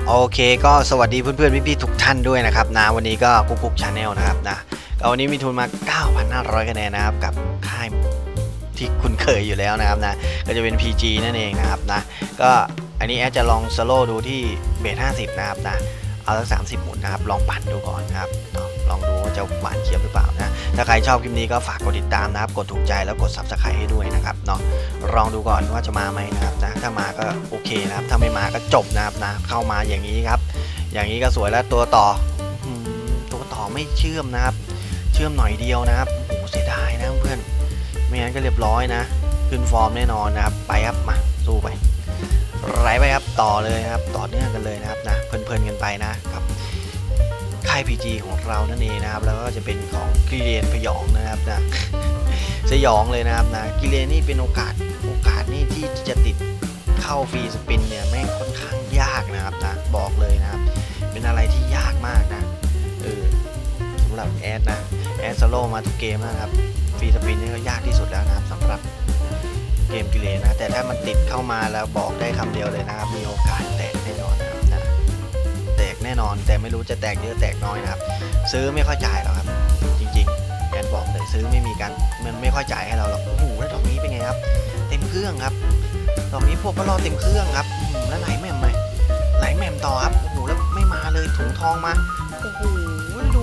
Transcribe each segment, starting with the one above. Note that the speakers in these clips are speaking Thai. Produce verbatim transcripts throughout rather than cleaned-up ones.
โอเคก็สวัสดีเพื่อนๆพี่ๆทุกท่านด้วยนะครับนะวันนี้ก็กุ๊กกุ๊กชาแนลนะครับนะก็วันนี้มีทุนมา เก้าพันห้าร้อย คะแนนนะครับกับค่ายที่คุ้นเคยอยู่แล้วนะครับนะก็จะเป็น พี จี นั่นเองนะครับนะก็อันนี้แอดจะลองสโลว์ดูที่เบสห้าสิบนะครับนะเอาสักสามสิบหมุนนะครับลองปั่นดูก่อนนะครับลองดูว่าจะหวานเจี๊ยบหรือเปล่านะถ้าใครชอบคลิปนี้ก็ฝากกดติดตามนะครับกดถูกใจแล้วกด ซับสไครบ์ ให้ด้วยนะครับเนาะลองดูก่อนว่าจะมาไหมนะครับนะถ้ามาก็โอเคนะครับถ้าไม่มาก็จบนะครับนะเข้ามาอย่างนี้ครับอย่างนี้ก็สวยแล้วตัวต่อตัวต่อไม่เชื่อมนะครับเชื่อมหน่อยเดียวนะครับโอ้เสียดายนะเพื่อนไม่งั้นก็เรียบร้อยนะขึ้นฟอร์มแน่นอนนะครับไปครับมาสู้ไปไหลไปครับต่อเลยครับต่อเนื่องกันเลยนะครับนะเพลินๆกันไปนะครับค่าย พี จี ของเรานั่นเองนะครับแล้วก็จะเป็นของกิเลนพยองนะครับนะสยองเลยนะครับนะกิเลนนี่เป็นโอกาสโอกาสนี่ที่จะติดเข้าฟรีสปินเนี่ยแม่งค่อนข้างยากนะครับนะบอกเลยนะครับเป็นอะไรที่ยากมากนะเออสำหรับแอดนะแอดโซโล่มาทุกเกมนะครับฟรีสปินนี่ก็ยากที่สุดแล้วนะครับสำหรับเกมกิเลนนะแต่ถ้ามันติดเข้ามาแล้วบอกได้คำเดียวเลยนะครับมีโอกาสแตกแน่นอนนะครับนะแตกแน่นอนแต่ไม่รู้จะแตกเยอะแตกน้อยนะครับซื้อไม่ค่อยจ่ายหรอกครับจริงๆแอดบอกเลยซื้อไม่มีการมันไม่ค่อยจ่ายให้เราหรอกโอ้โหแล้วดอกนี้เป็นไงครับเต็มเครื่องครับดอกนี้พวกก็รอเต็มเครื่องครับแล้วไหลแม่มไหมไหลแม่มต่อครับโอ้โหแล้วไม่มาเลยถุงทองมาโอ้โหดู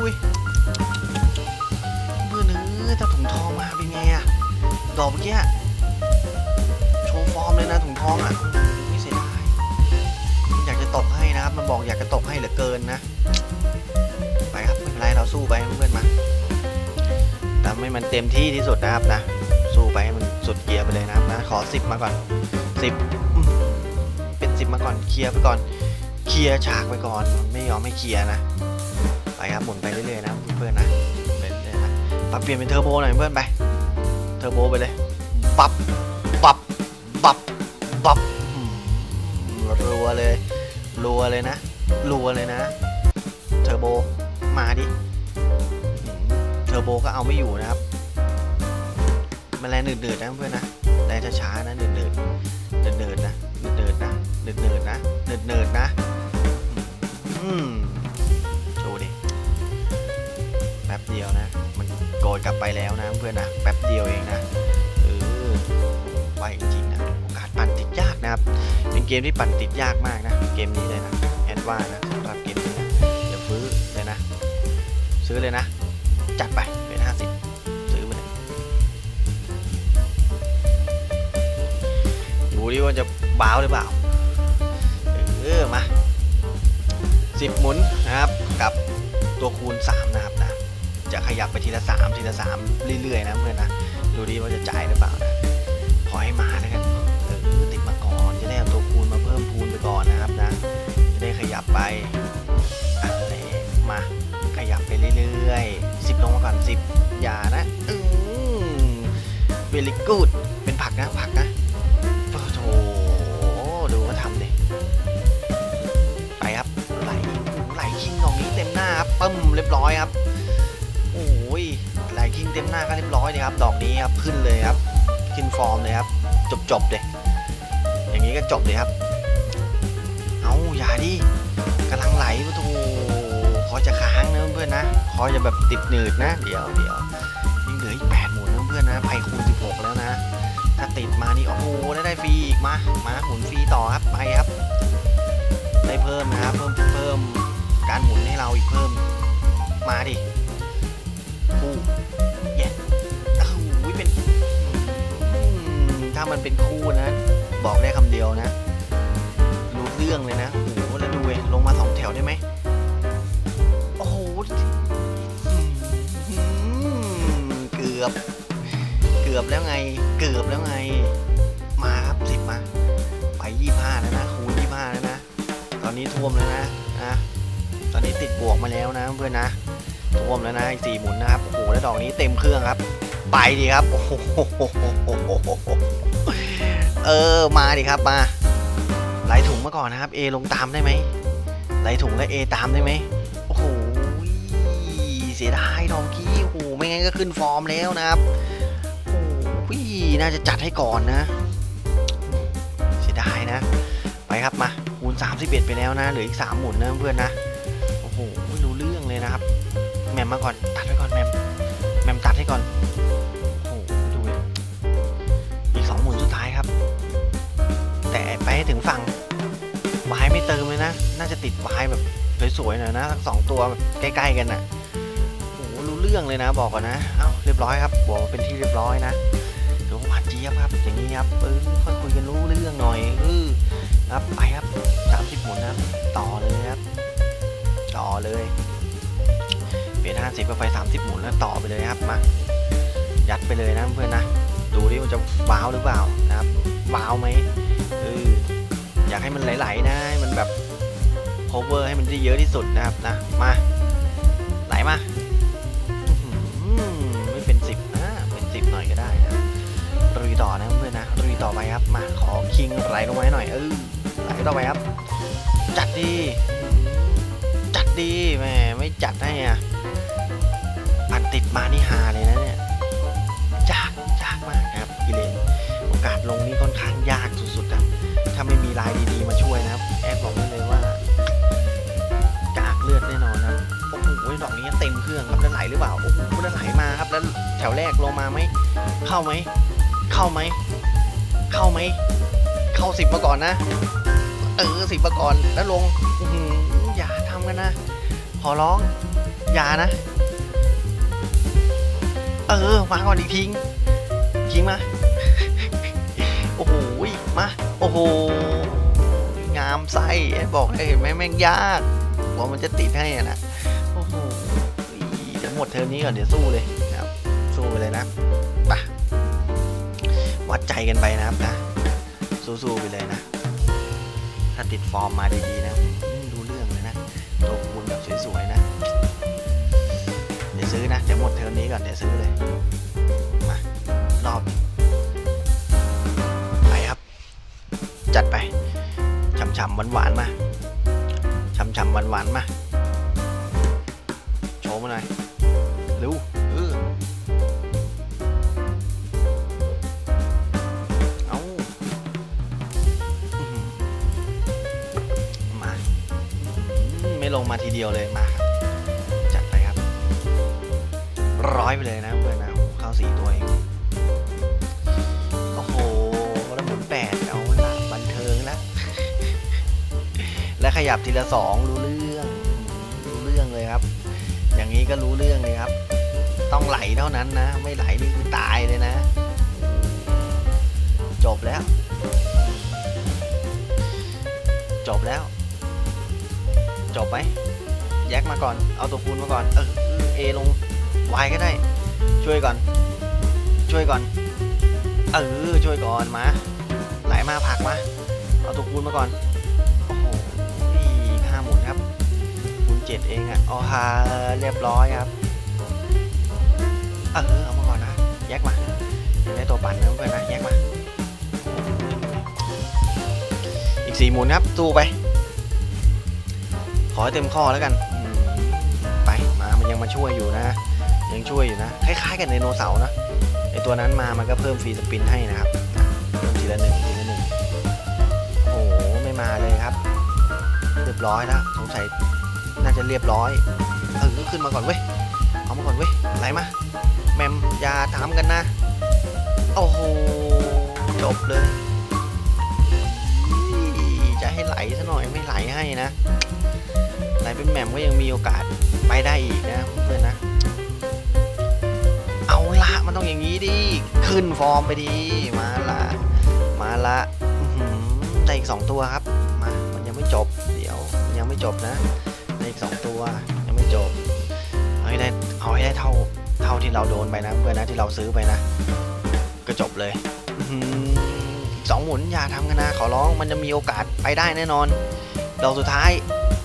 เมื่อเนื้อถ้าถุงทองมาเป็นไงอะดอกเมื่อกี้โชว์ฟอร์มเลยนะถุงทองอะไม่เสียดายอยากจะตบให้นะครับมันบอกอยากจะตบให้เหลือเกินนะไปครับไม่เป็นไรเราสู้ไปเพื่อนๆมาทำให้มันเต็มที่ที่สุดนะครับนะสู้ไปให้มันสุดเกียร์ไปเลยนะครับนะขอสิบมาก่อนสิบเป็นสิบมาก่อนเคลียร์ไปก่อนเคลียร์ฉากไปก่อนไม่ยอมให้เคลียร์นะไปครับหมุนไปเรื่อยๆนะเพื่อนๆนะเรื่อยๆนะปรับเปลี่ยนเป็นเทอร์โบหน่อยเพื่อนไปเทอร์โบไปเลยปับปับปับปับรัวเลยรัวเลยนะรัวเลยนะเทอร์โบมาดิเทอร์โบก็เอาไม่อยู่นะครับมันแรงหนืดๆนะเพื่อนนะแรงช้าๆนะหนืดๆหนืดๆนะหนืดๆนะหนืดๆนะหนืดๆนะอืมโชว์ดิแป๊บเดียวนะมันโกรธกลับไปแล้วนะเพื่อนนะแป๊บเดียวเองนะเออไวจริงๆนะโอกาสปั่นติดยากนะครับเป็นเกมที่ปั่นติดยากมากนะเกมนี้เลยนะแอดว่านะสำหรับเกมนี้นะเดี๋ยวซื้อเลยนะซื้อเลยนะจัดไปเป็นห้าสิบซื้อมาเลยดูดิว่าจะบ้าวหรือเปล่าเออมาสิบหมุนนะครับกับตัวคูณสามนะครับนะจะขยับไปทีละสามทีละสามเรื่อยๆนะเพื่อนนะดูดิว่าจะจ่ายหรือเปล่านะขอให้มาแล้วกันเออติดมาก่อนจะได้เอาตัวคูณมาเพิ่มคูณไปก่อนนะครับนะจะได้ขยับไปอะไรมาขยับไปเรื่อยๆสิบลงมาก่อนสิบอย่านะอืมเวลิกูดเป็นผักนะผักนะโอ้โหดูว่าทำดิไปครับไหลไหลคิงของนี้เต็มหน้าครับปึ้มเรียบร้อยครับโอ้ยไหลคิงเต็มหน้าก็เรียบร้อยเลยครับดอกนี้ครับขึ้นเลยครับขึ้นฟอร์มเลยครับจบจบเลยอย่างนี้ก็จบเลยครับเอาอย่าดิกำลังไหลประตูคอจะค้างนะเพื่อนนะคอจะแบบติดหนืดนะเดี๋ยวเดี๋ยวยังเหลืออีกแปดหมุนนะเพื่อนนะไพ่คูณสิบหกแล้วนะถ้าติดมานี่โอ้โหได้ได้ฟรีอีกมามาหมุนฟรีต่อครับไปครับได้เพิ่มนะครับเพิ่มเพิ่มการหมุนให้เราอีกเพิ่มมาดิคู่เย้โอ้โหเป็นถ้ามันเป็นคู่นะบอกได้คำเดียวนะรู้เรื่องเลยนะโอ้โหแล้วดูเว้ยลงมาสองแถวได้ไหมโอ้โหเกือบเกือบแล้วไงเกือบแล้วไงมาครับสิบมาไปยี่ห้าแล้วนะคูณยี่ห้าแล้วนะตอนนี้ท่วมแล้วนะนะตอนนี้ติดบวกมาแล้วนะเพื่อนนะท่วมแล้วนะอีกสี่หมุนนะครับโอ้โหแล้วดอกนี้เต็มเครื่องครับไปดีครับโอ้โหเออมาดิครับมาไหลถุงมาก่อนนะครับ A ลงตามได้ไหมไหลถุงและ A ตามได้ไหมโอ้โหเสียดายดอกกี้โอ้โหไม่งั้นก็ขึ้นฟอร์มแล้วนะครับโอ้โหน่าจะจัดให้ก่อนนะเสียดายนะไปครับมาคูณสามสิบเอ็ดไปแล้วนะเหลืออีกสามหมุนนะเพื่อนนะโอ้โหไม่รู้เรื่องเลยนะครับแมมมาก่อนตัดไว้ก่อนแมมแมมตัดให้ก่อนโอ้โหดูอีกสองหมุนสุดท้ายครับแต่ไปให้ถึงฝั่งวายไม่เติมเลยนะน่าจะติดวายแบบสวยๆหน่อยนะสองตัวแบบใกล้ๆกันน่ะโอ้โหรู้เรื่องเลยนะบอกก่อนนะเอ้าเรียบร้อยครับบอกเป็นที่เรียบร้อยนะถือว่าหวานเจี๊ยบครับอย่างนี้ครับเออค่อยคุยกันรู้เรื่องหน่อยเออครับไปครับสามสิบหมุนนะครับต่อเลยครับต่อเลยเปลี่ยนห้าสิบก็ไปสามสิบหมุนแล้วต่อไปเลยครับมายัดไปเลยนะเพื่อนนะดูดิมันจะว้าวหรือเปล่านะครับว้าวไหมเอออยากให้มันไหลๆนะมันแบบ cover ให้มันได้เยอะที่สุดนะครับนะมาไหลมาไม่เป็นสิบนะเป็นสิบหน่อยก็ได้นะลุยต่อนะเพื่อนนะลุยต่อไปครับมาขอคิงไหลลงมาหน่อยเออไหลต่อไปครับจัดดีจัดดีแม่ไม่จัดให้อ่ะอันติดมานี่ฮาเลยนะเนี่ยยากยากมากครับกิเลนโอกาสลงนี่ค่อนข้างยากสุดๆนะถ้าไม่มีลายดีๆมาช่วยนะครับแอดบอกได้เลยว่ากากเลือดแน่นอนครับโอ้โหดอกนี้เต็มเครื่องครับแล้วไหลหรือเปล่าโอ้โหแล้วไหลมาครับแล้วแถวแรกลงมาไหมเข้าไหมเข้าไหมเข้าไหมเข้าสิบมาก่อนนะเออสิบมาก่อนแล้วลงอย่าทำกันนะขอร้องอย่านะเออมาก่อนอีกทิ้งทิ้งมาโอ้โหมาโอ้โหงามไส้บอกให้เห็นไหมแม่งยากว่ามันจะติดให้อ่ะนะโอ้โหเดี๋ยวหมดเทอมนี้ก่อนเดี๋ยวสู้เลยนะครับสู้ไปเลยนะไปวัดใจกันไปนะครับนะสู้ๆไปเลยนะถ้าติดฟอร์มมาดีๆนะดูเรื่องเลยนะตัวคูณแบบสวยๆนะเดี๋ยวซื้อนะเดี๋ยวหมดเทอมนี้ก่อนเดี๋ยวซื้อเลยมารอบไปครับจัดไปฉ่ำๆหวานๆมาฉ่ำๆหวานๆมาโชว์มาหน่อยเร็วเออเอามาไม่ลงมาทีเดียวเลยมาจัดไปครับร้อยไปเลยนะเพื่อนนะเข้าสี่ตัวเองโอ้โหแล้วหมุนแปดเอาละบันเทิงแล้วและขยับทีละสองรู้เรื่องรู้เรื่องเลยครับอย่างนี้ก็รู้เรื่องเลยครับต้องไหลเท่านั้นนะไม่ไหลนี่คือตายเลยนะจบแล้วจบแล้วจบไหมแยกมาก่อนเอาตัวคูณมาก่อนเออเอลงวายก็ได้ช่วยก่อนช่วยก่อนเออช่วยก่อนมาไหลมาผักมาเอาตัวคูณมาก่อนโอ้โหห้าหมุนครับคูณเจ็ดเองอ่ะอ๋อฮะเรียบร้อยครับเออเอามาก่อนนะแยกมาได้ตัวปั่นนะเพื่อนนะแยกมาอีกสี่หมุนครับสู้ไปขอให้เต็มข้อแล้วกันไปมามันยังมาช่วยอยู่นะยังช่วยอยู่นะคล้ายๆกันไดโนเสาร์นะไอตัวนั้นมามันก็เพิ่มฟรีสปินให้นะครับเพิ่มทีละหนึ่งทีละหนึ่งโอ้โหไม่มาเลยครับเรียบร้อยแล้วสงสัยน่าจะเรียบร้อยเออขึ้นมาก่อนเว้ยเอามาก่อนเว้ยไหลมาแมมอย่าถามกันนะโอ้โหจบเลยจะให้ไหลซะหน่อยไม่ไหลให้นะไหลเป็นแมมก็ยังมีโอกาสไปได้อีกนะเพื่อนนะเอาละมันต้องอย่างนี้ดิขึ้นฟอร์มไปดีมาละมาละได้อีกสองตัวครับมามันยังไม่จบเดี๋ยวยังไม่จบนะได้อีกสองตัวยังไม่จบเอาให้ได้เอาให้ได้เท่าเท่าที่เราโดนไปนะเพื่อนนะที่เราซื้อไปนะก็จบเลยอีกสองหมุนอย่าทำกันนะขอร้องมันจะมีโอกาสไปได้แน่นอนดอกสุดท้าย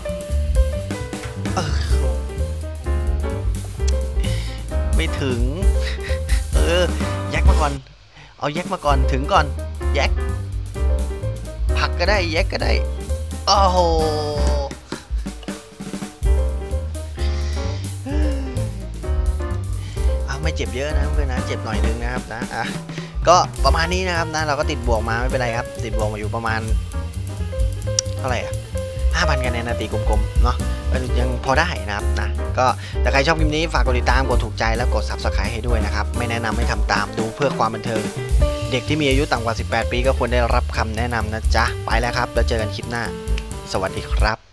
ไม่ถึงเออแยกมาก่อนเอาแยกมาก่อนถึงก่อนแยกผักก็ได้แยกก็ได้โอ้โหเอาไม่เจ็บเยอะนะเพื่อนนะเจ็บหน่อยนึงนะครับนะอ่ะก็ประมาณนี้นะครับนะเราก็ติดบวกมาไม่เป็นไรครับติดบวกมาอยู่ประมาณเท่าไหร่อ่ะห้าพันคะแนนนาตีกลมๆเนาะก็ยังพอได้นะครับนะก็ถ้าใครชอบคลิปนี้ฝากกดติดตามกดถูกใจแล้วกด ซับสไครบ์ ให้ด้วยนะครับไม่แนะนำให้ทำตามดูเพื่อความบันเทิงเด็กที่มีอายุต่ำกว่าสิบแปดปีก็ควรได้รับคำแนะนำนะจ๊ะไปแล้วครับแล้วเจอกันคลิปหน้าสวัสดีครับ